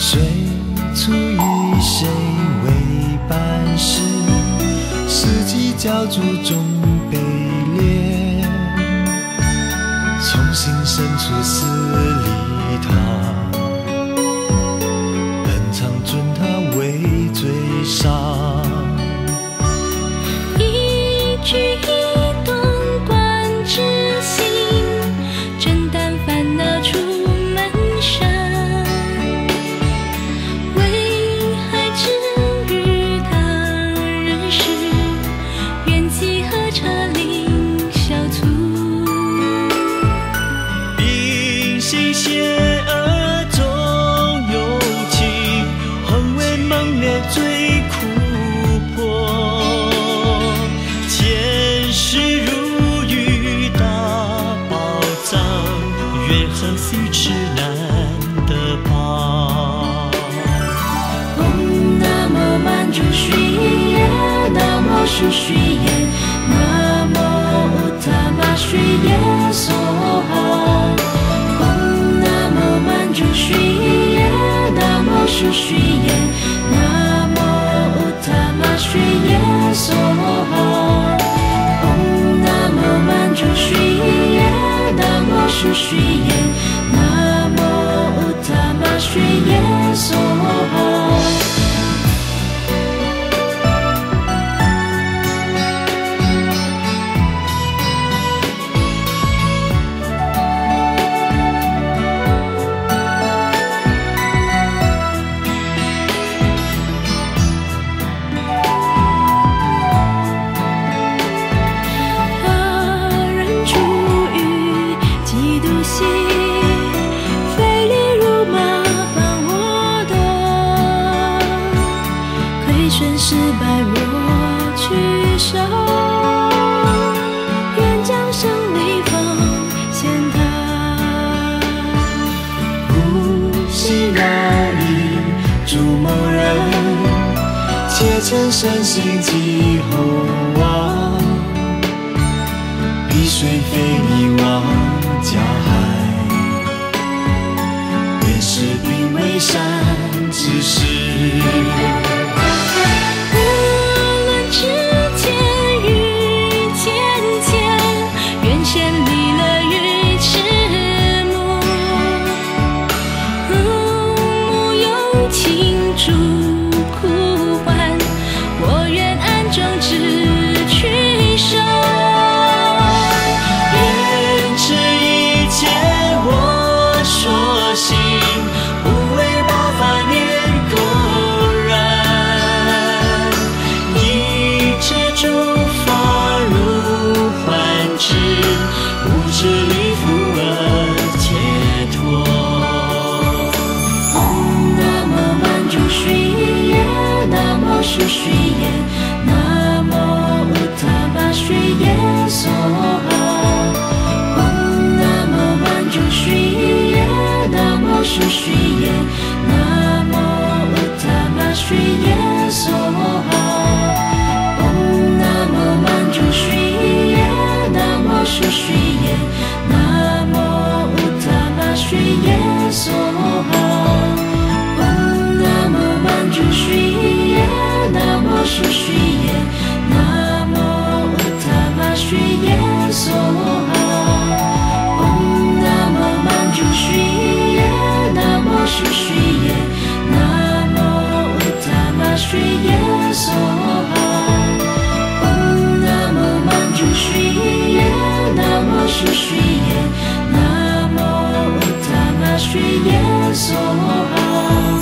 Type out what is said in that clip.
谁出于谁为办事？四季交逐中被猎，重新生出十里塔，本场尊他为追杀。 一举一动观之心，正当烦恼出门上。为害之于他人时，缘起何差令小卒。 秉性邪恶中勇气，横为猛烈最苦迫。前世如遇大宝藏，缘何须迟难得拔。 嗡那么曼珠须耶，那么须须耶，那么乌塔玛须耶梭哈。嗡那么曼珠须耶，那么须须耶，那么乌塔玛须耶梭哈。嗡那么曼珠须耶，那么须须耶，那么乌塔玛须耶梭哈。他人出于嫉妒心，费力如麻烦我的，亏损失败我取舍，愿将胜利奉献他。 不惜劳役逐某人，且趁身心极后望。碧水非你望加害，便是并未善之事。 无论之间与浅浅，愿先离了与迟暮。木有情烛苦唤，我愿暗中只取舍。 言之以切我所行，不为报法念垢然。一切诸法如幻之，无知离缚而解脱。 嗡那么曼珠须耶，那么须须耶，那么乌塔玛须耶梭哈。嗡那么曼珠须耶，那么须须耶，那么乌塔玛须耶梭哈。嗡那么曼珠须耶，那么须须耶，那么乌塔玛须耶梭哈。嗡那么曼珠须耶，那么须须耶，那么乌塔玛须耶梭哈。嗡那么曼珠须耶，那么须须耶，那么乌塔玛须耶梭哈。嗡那么曼珠须耶，那么须须耶，那么乌塔玛须耶梭哈。